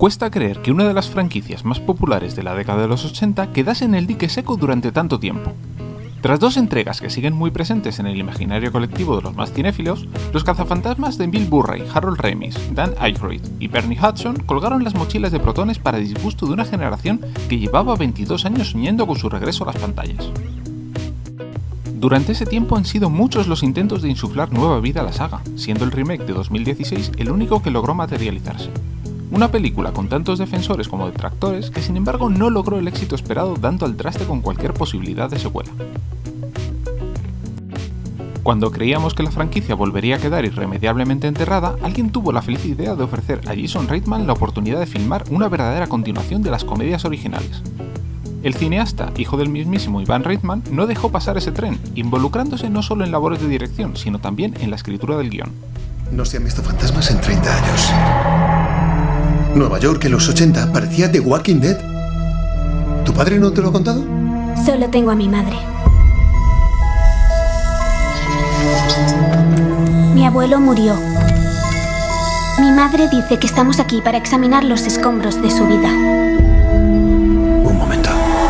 Cuesta creer que una de las franquicias más populares de la década de los 80 quedase en el dique seco durante tanto tiempo. Tras dos entregas que siguen muy presentes en el imaginario colectivo de los más cinéfilos, los cazafantasmas de Bill Murray, Harold Ramis, Dan Aykroyd y Bernie Hudson colgaron las mochilas de protones para disgusto de una generación que llevaba 22 años soñando con su regreso a las pantallas. Durante ese tiempo han sido muchos los intentos de insuflar nueva vida a la saga, siendo el remake de 2016 el único que logró materializarse. Una película con tantos defensores como detractores que sin embargo no logró el éxito esperado dando al traste con cualquier posibilidad de secuela. Cuando creíamos que la franquicia volvería a quedar irremediablemente enterrada, alguien tuvo la feliz idea de ofrecer a Jason Reitman la oportunidad de filmar una verdadera continuación de las comedias originales. El cineasta, hijo del mismísimo Ivan Reitman, no dejó pasar ese tren, involucrándose no solo en labores de dirección, sino también en la escritura del guión. No se han visto fantasmas en 30 años. Nueva York en los 80 parecía The Walking Dead. ¿Tu padre no te lo ha contado? Solo tengo a mi madre. Mi abuelo murió. Mi madre dice que estamos aquí para examinar los escombros de su vida. Un momento.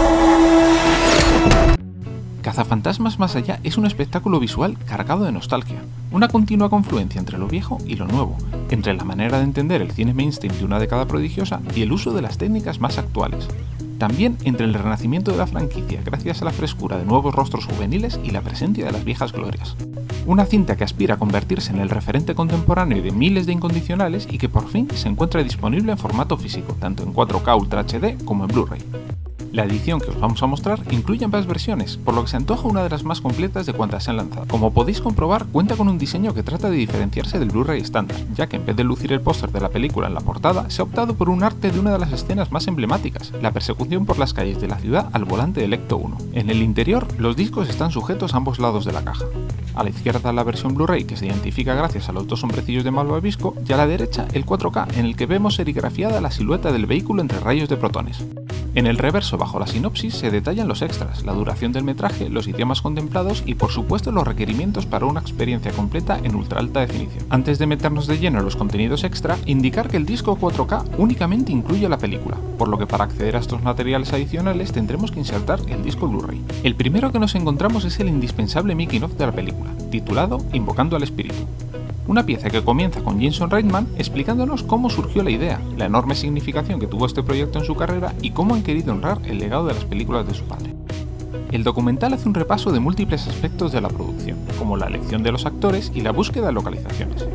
Cazafantasmas Más Allá es un espectáculo visual cargado de nostalgia, una continua confluencia entre lo viejo y lo nuevo, entre la manera de entender el cine mainstream de una década prodigiosa y el uso de las técnicas más actuales. También entre el renacimiento de la franquicia gracias a la frescura de nuevos rostros juveniles y la presencia de las viejas glorias. Una cinta que aspira a convertirse en el referente contemporáneo de miles de incondicionales y que por fin se encuentra disponible en formato físico, tanto en 4K Ultra HD como en Blu-ray. La edición que os vamos a mostrar incluye ambas versiones, por lo que se antoja una de las más completas de cuantas se han lanzado. Como podéis comprobar, cuenta con un diseño que trata de diferenciarse del Blu-ray estándar, ya que en vez de lucir el póster de la película en la portada, se ha optado por un arte de una de las escenas más emblemáticas, la persecución por las calles de la ciudad al volante del Ecto 1. En el interior, los discos están sujetos a ambos lados de la caja. A la izquierda la versión Blu-ray que se identifica gracias a los dos hombrecillos de malvavisco y a la derecha el 4K en el que vemos serigrafiada la silueta del vehículo entre rayos de protones. En el reverso bajo la sinopsis se detallan los extras, la duración del metraje, los idiomas contemplados y por supuesto los requerimientos para una experiencia completa en ultra alta definición. Antes de meternos de lleno en los contenidos extra, indicar que el disco 4K únicamente incluye la película, por lo que para acceder a estos materiales adicionales tendremos que insertar el disco Blu-ray. El primero que nos encontramos es el indispensable making of de la película, titulado Invocando al Espíritu. Una pieza que comienza con Jason Reitman explicándonos cómo surgió la idea, la enorme significación que tuvo este proyecto en su carrera y cómo han querido honrar el legado de las películas de su padre. El documental hace un repaso de múltiples aspectos de la producción, como la elección de los actores y la búsqueda de localizaciones.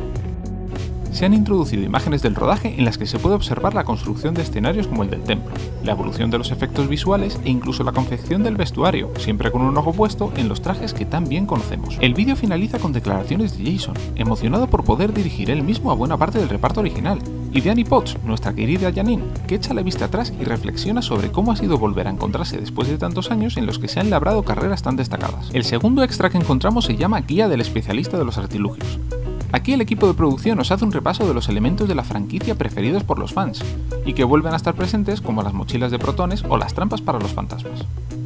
Se han introducido imágenes del rodaje en las que se puede observar la construcción de escenarios como el del templo, la evolución de los efectos visuales e incluso la confección del vestuario, siempre con un ojo puesto en los trajes que tan bien conocemos. El vídeo finaliza con declaraciones de Jason, emocionado por poder dirigir él mismo a buena parte del reparto original, y de Annie Potts, nuestra querida Janine, que echa la vista atrás y reflexiona sobre cómo ha sido volver a encontrarse después de tantos años en los que se han labrado carreras tan destacadas. El segundo extra que encontramos se llama Guía del especialista de los artilugios. Aquí el equipo de producción nos hace un repaso de los elementos de la franquicia preferidos por los fans, y que vuelven a estar presentes como las mochilas de protones o las trampas para los fantasmas.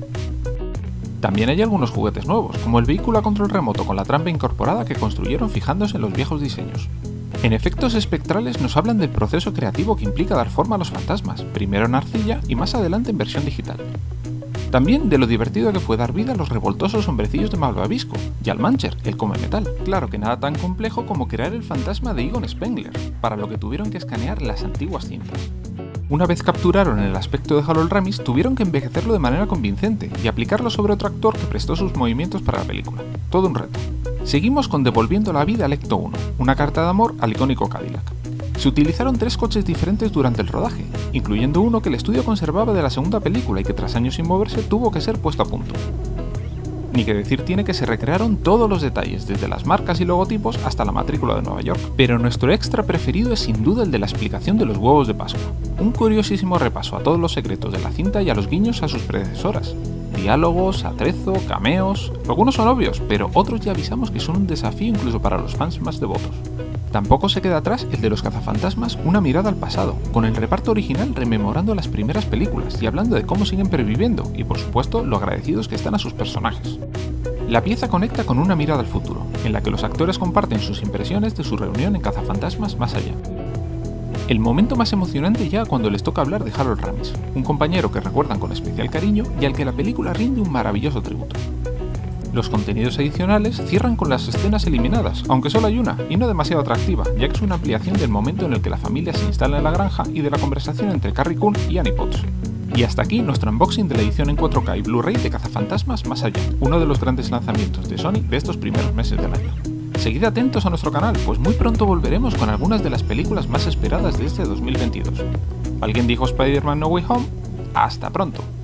También hay algunos juguetes nuevos, como el vehículo a control remoto con la trampa incorporada que construyeron fijándose en los viejos diseños. En efectos espectrales nos hablan del proceso creativo que implica dar forma a los fantasmas, primero en arcilla y más adelante en versión digital. También de lo divertido que fue dar vida a los revoltosos hombrecillos de malvavisco, y al Mancher, el come metal. Claro que nada tan complejo como crear el fantasma de Egon Spengler, para lo que tuvieron que escanear las antiguas cintas. Una vez capturaron el aspecto de Harold Ramis, tuvieron que envejecerlo de manera convincente y aplicarlo sobre otro actor que prestó sus movimientos para la película. Todo un reto. Seguimos con Devolviendo la vida al Ecto 1, una carta de amor al icónico Cadillac. Se utilizaron 3 coches diferentes durante el rodaje, incluyendo uno que el estudio conservaba de la segunda película y que tras años sin moverse tuvo que ser puesto a punto. Ni que decir tiene que se recrearon todos los detalles, desde las marcas y logotipos hasta la matrícula de Nueva York. Pero nuestro extra preferido es sin duda el de la explicación de los huevos de Pascua. Un curiosísimo repaso a todos los secretos de la cinta y a los guiños a sus predecesoras. Diálogos, atrezo, cameos... Algunos son obvios, pero otros ya avisamos que son un desafío incluso para los fans más devotos. Tampoco se queda atrás el de los cazafantasmas Una mirada al pasado, con el reparto original rememorando las primeras películas y hablando de cómo siguen perviviendo y por supuesto lo agradecidos que están a sus personajes. La pieza conecta con Una mirada al futuro, en la que los actores comparten sus impresiones de su reunión en Cazafantasmas Más Allá. El momento más emocionante llega cuando les toca hablar de Harold Ramis, un compañero que recuerdan con especial cariño y al que la película rinde un maravilloso tributo. Los contenidos adicionales cierran con las escenas eliminadas, aunque solo hay una, y no demasiado atractiva, ya que es una ampliación del momento en el que la familia se instala en la granja y de la conversación entre Carrie Coon y Annie Potts. Y hasta aquí nuestro unboxing de la edición en 4K y Blu-ray de Cazafantasmas Más Allá, uno de los grandes lanzamientos de Sony de estos primeros meses del año. Seguid atentos a nuestro canal, pues muy pronto volveremos con algunas de las películas más esperadas de este 2022. ¿Alguien dijo Spider-Man No Way Home? ¡Hasta pronto!